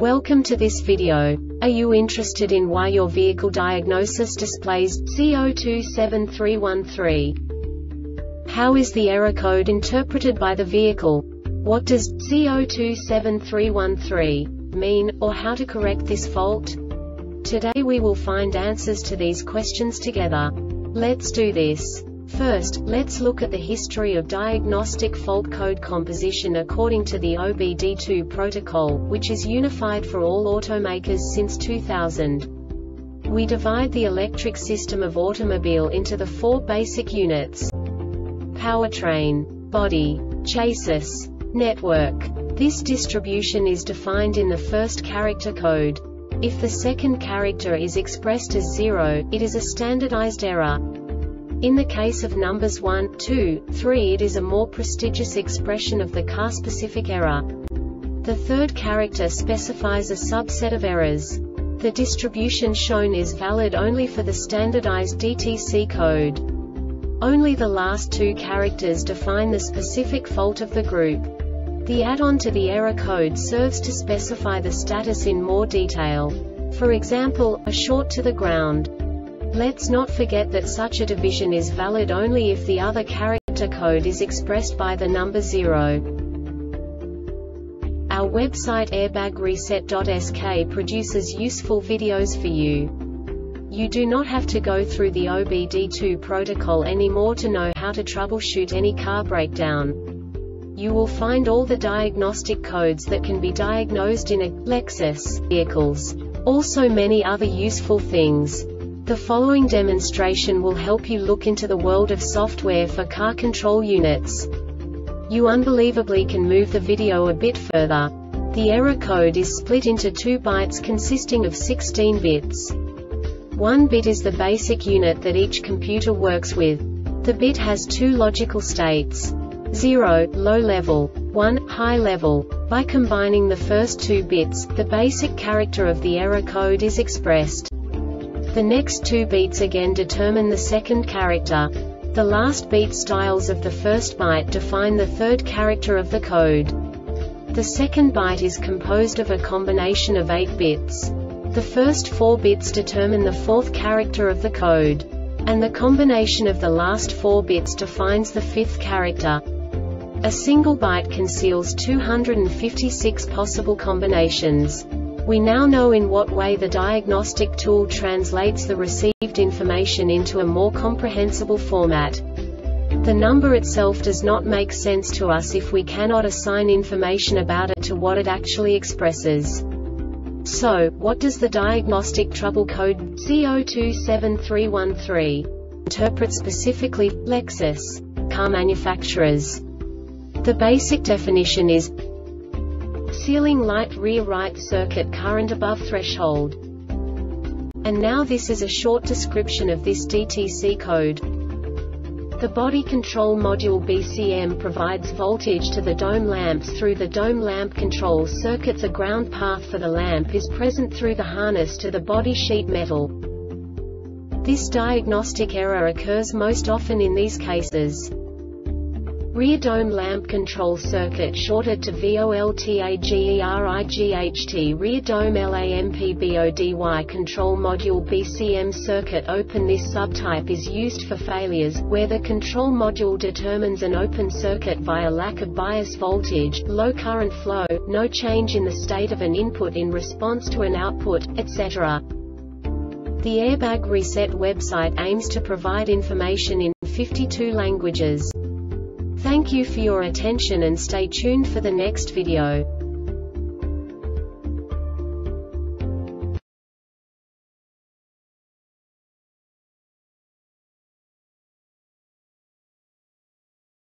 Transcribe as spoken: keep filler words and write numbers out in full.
Welcome to this video. Are you interested in why your vehicle diagnosis displays C zero two seven three one three? How is the error code interpreted by the vehicle? What does C zero two seven three one three mean, or how to correct this fault? Today we will find answers to these questions together. Let's do this. First, let's look at the history of diagnostic fault code composition according to the O B D two protocol, which is unified for all automakers since two thousand. We divide the electric system of automobile into the four basic units: powertrain, body, chassis, network. This distribution is defined in the first character code. If the second character is expressed as zero, it is a standardized error. In the case of numbers one, two, three, it is a more prestigious expression of the car-specific error. The third character specifies a subset of errors. The distribution shown is valid only for the standardized D T C code. Only the last two characters define the specific fault of the group. The add-on to the error code serves to specify the status in more detail. For example, a short to the ground. Let's not forget that such a division is valid only if the other character code is expressed by the number zero. Our website airbag reset dot S K produces useful videos for you. You do not have to go through the O B D two protocol anymore to know how to troubleshoot any car breakdown. You will find all the diagnostic codes that can be diagnosed in a Lexus vehicles. Also many other useful things. The following demonstration will help you look into the world of software for car control units. You unbelievably can move the video a bit further. The error code is split into two bytes consisting of sixteen bits. One bit is the basic unit that each computer works with. The bit has two logical states: zero, low level, one, high level. By combining the first two bits, the basic character of the error code is expressed. The next two beats again determine the second character. The last beat styles of the first byte define the third character of the code. The second byte is composed of a combination of eight bits. The first four bits determine the fourth character of the code. And the combination of the last four bits defines the fifth character. A single byte conceals two hundred fifty-six possible combinations. We now know in what way the diagnostic tool translates the received information into a more comprehensible format. The number itself does not make sense to us if we cannot assign information about it to what it actually expresses. So, what does the diagnostic trouble code C zero two seven three one three interpret specifically for Lexus car manufacturers? The basic definition is ceiling light rear right circuit current above threshold. And now this is a short description of this D T C code. The body control module B C M provides voltage to the dome lamps through the dome lamp control circuits. A ground path for the lamp is present through the harness to the body sheet metal. This diagnostic error occurs most often in these cases: rear dome lamp control circuit shorted to voltagereight, rear dome lampbody control module B C M circuit open. This subtype is used for failures where the control module determines an open circuit via lack of bias voltage, low current flow, no change in the state of an input in response to an output, et cetera. The Airbag Reset website aims to provide information in fifty-two languages. Thank you for your attention and stay tuned for the next video.